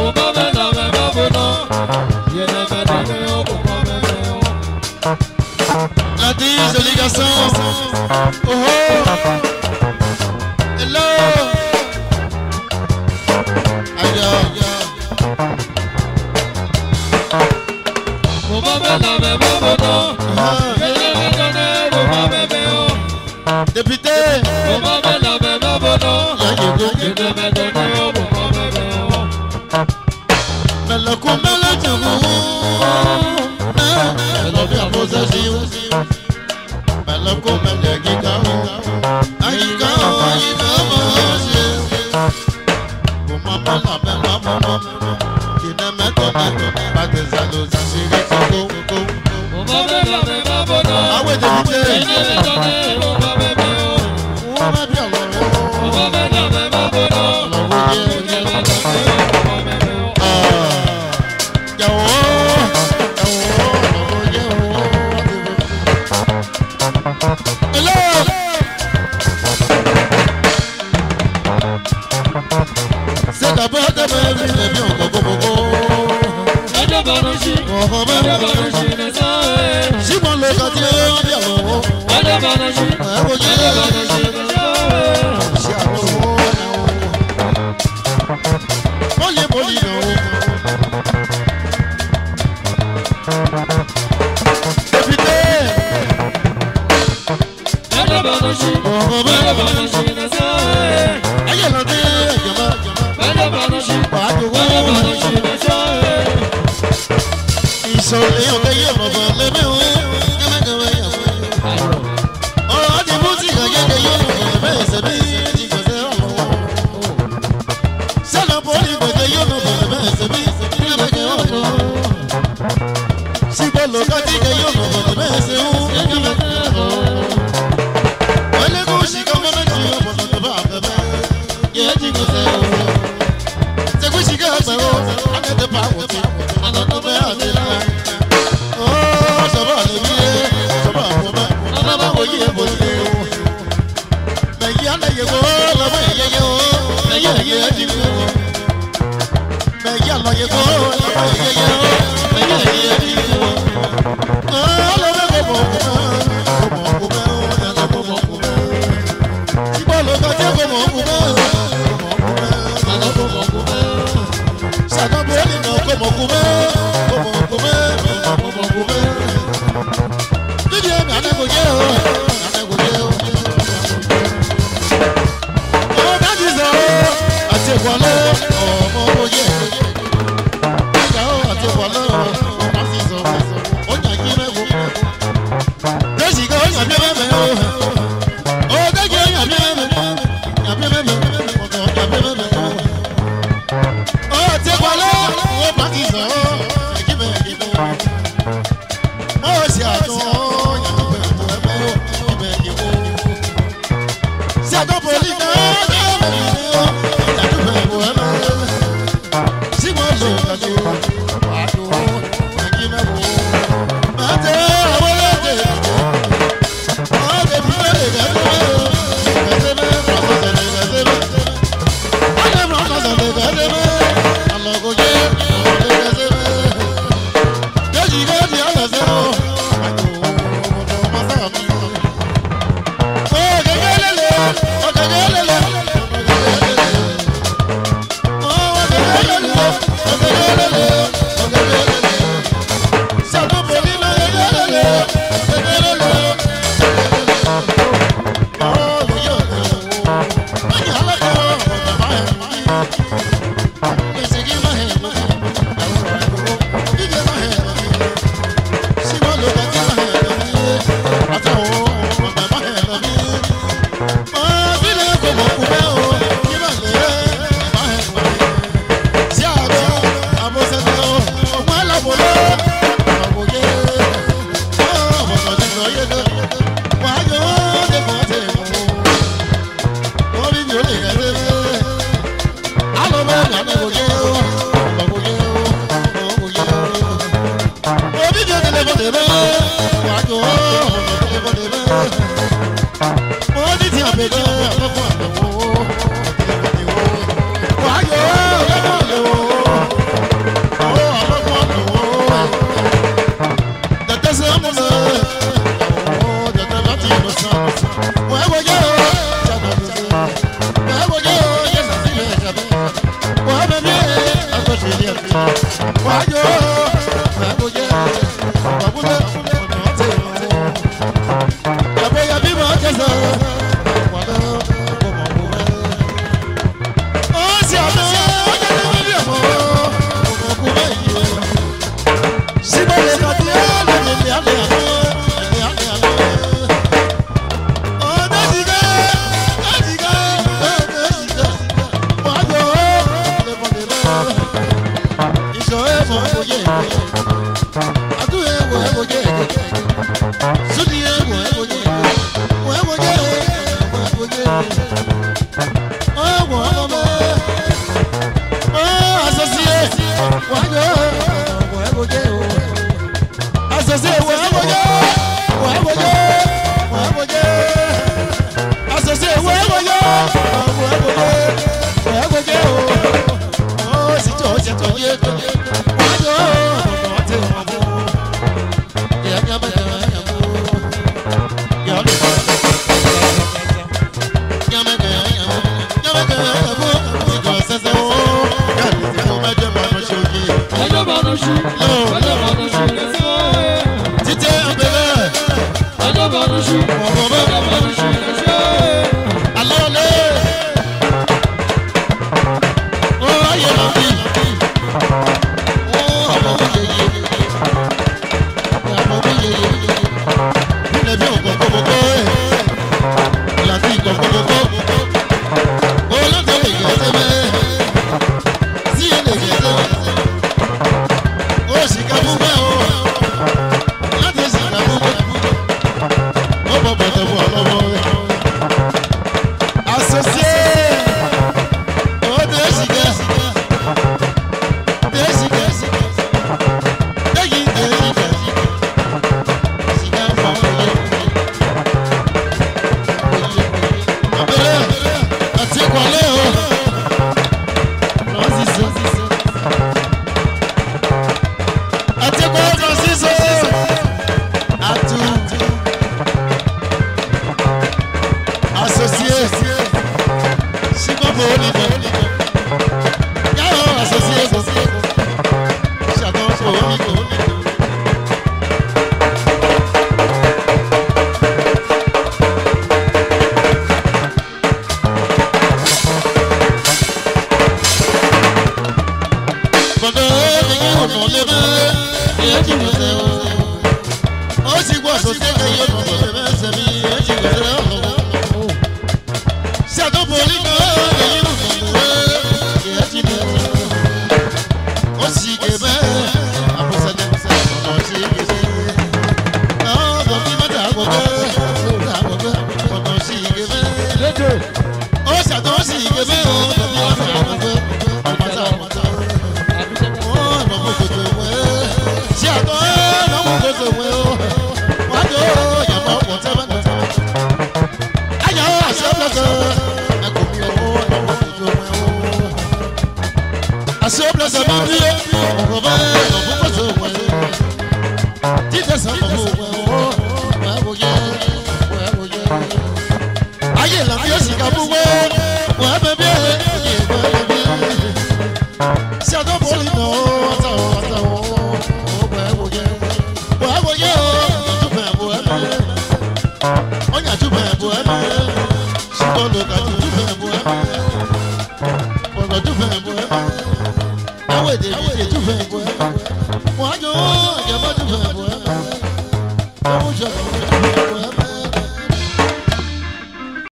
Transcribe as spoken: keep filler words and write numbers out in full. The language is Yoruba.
La dix obligations. Oh oh. Hello. Aïe. Député. Oh, wájú ẹ̀kọ́ jẹ́ ọ̀bùnlé ọ̀nà tí ẹ̀bọ̀ yẹ bí mo kẹsẹ̀ wàlẹ́ ọ̀bọ̀ mọ̀ wọ́n ó sì àná ọjọ́ tó wọ́n bí ọmọ ọmọ mẹ́yìí síbẹ̀ lè kọ́ tí ó lè lè lè àlè àlè àlè àlè àlè ọ̀dọ́ sì ká ẹ̀sì ká ẹ̀sì ká wájú ẹ̀bọ̀ lè lè ìṣọ̀ ẹ̀fọ̀ ẹ̀bọ̀ yẹ àdú ẹ̀wọ̀ ẹ̀bọ̀ yẹ sódì ẹ̀wọ̀ ẹ̀bọ̀ yẹ ẹ̀wọ̀ ẹ̀bọ̀ yẹ ẹ̀bọ̀ yẹ ọ̀wọ̀ ọ̀mọ̀ ọ̀ àṣọṣìyẹ wájú ẹ̀wọ̀ ẹ̀bọ̀ yẹ àṣọṣìyẹ ẹ̀wọ̀ ẹ̀bọ̀ yẹ ẹ̀wọ̀ ẹ̀bọ̀ yẹ ẹ̀wọ̀ ẹ̀bọ̀ yẹ àṣọṣìyẹ ẹ̀wọ̀ ẹ̀bọ̀ yẹ ẹ̀wọ̀ ẹ̀bọ̀ yẹ ẹ̀wọ̀ yẹ ọ̀ sì tó ṣe tó yẹ wájú ọ̀mọ̀ tí wọ́n fún yẹ kí a bá yẹ yẹ kú yẹ ọ́ lè fọ́ yẹ mẹ́kẹ́ yẹ yẹ kú yẹ mẹ́kẹ́ yẹ yẹ kú ìjọ sẹ́sẹ́ wọ́ yẹ kí wọ́n bá jẹ́ bá lọ ṣe òkè. ẹjọ́ bá lọ ṣu ẹjọ́ bá lọ ṣu lẹ́sẹ̀. títẹ́ abẹ́rẹ́ ẹjọ́ bá lọ ṣu ọ̀rọ̀ bẹ́ẹ̀ ẹjọ́ bá lọ ṣu lẹ́sẹ̀. alọ́lẹ̀ ó ayé lọ bí ó àbọ̀ bí yeye àbọ̀ bí yeye ilẹ̀ bí òkò kókókó ìlàtí ìkò kókókó ó lọ́dọ̀ lè gẹ̀ ẹ́ mẹ́ sí ẹ lè gẹ̀ ẹ́ ó sì ká fún bẹ́ẹ̀ o láti sì ká fún bẹ́ẹ̀ ó bọ̀ bọ̀tẹ̀ fún ọlọ́wọ́ rẹ̀. Associé, oh Desiga, Desiga, Degi Desiga, Siga Family. Abere, ati kwale o, Francis, ati kwa Francis o, atu, associé. Holy God, Yahoo Association, Shadow Holy God. But the you know, never, yet you know, oh, she was so sick, you know, she was Shadow Holy God. How would they do?